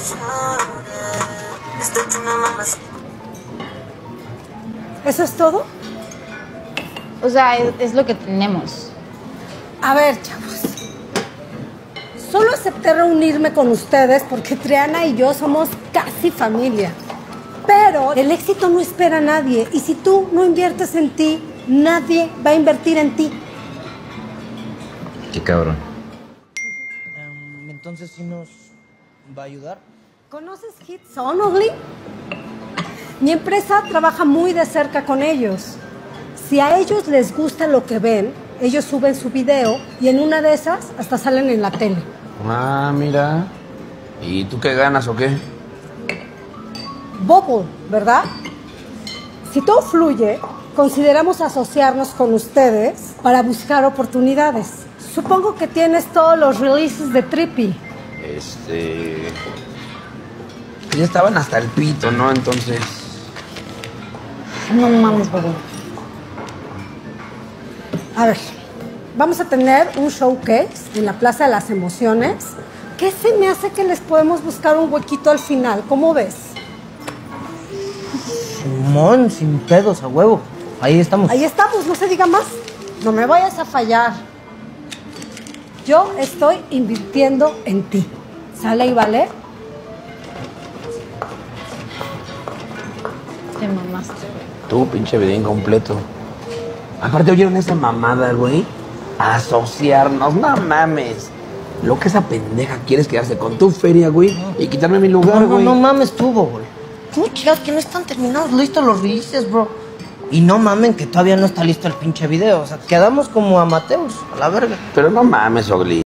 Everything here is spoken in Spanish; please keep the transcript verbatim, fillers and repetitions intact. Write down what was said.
¿Eso es todo? O sea, es, es lo que tenemos. A ver, chavos. Solo acepté reunirme con ustedes porque Triana y yo somos casi familia. Pero el éxito no espera a nadie. Y si tú no inviertes en ti, nadie va a invertir en ti. Qué cabrón. Um, entonces, ¿sí nos va a ayudar? ¿Conoces Hits On Ugly? Mi empresa trabaja muy de cerca con ellos. Si a ellos les gusta lo que ven, ellos suben su video y en una de esas hasta salen en la tele. Ah, mira. ¿Y tú qué ganas o qué? Bubble, ¿verdad? Si todo fluye, consideramos asociarnos con ustedes para buscar oportunidades. Supongo que tienes todos los releases de Trippy. Este... Ya estaban hasta el pito, ¿no? Entonces... No mames, Bobo. A ver, vamos a tener un showcase en la Plaza de las Emociones. ¿Qué se me hace que les podemos buscar un huequito al final? ¿Cómo ves? Simón, sin pedos, a huevo. Ahí estamos. Ahí estamos, no se diga más. No me vayas a fallar. Yo estoy invirtiendo en ti. ¿Sale y vale? Te mamaste. Tú, pinche video incompleto. Aparte, ¿oyeron esa mamada, güey? Asociarnos, no mames. Lo que esa pendeja quiere es quedarse con tu feria, güey, y quitarme mi lugar, No, no, güey. no mames tú, güey. ¿Cómo chingados que no están terminados listos los releases, bro? Y no mamen que todavía no está listo el pinche video. O sea, quedamos como amateurs, a la verga. Pero no mames, Ogli.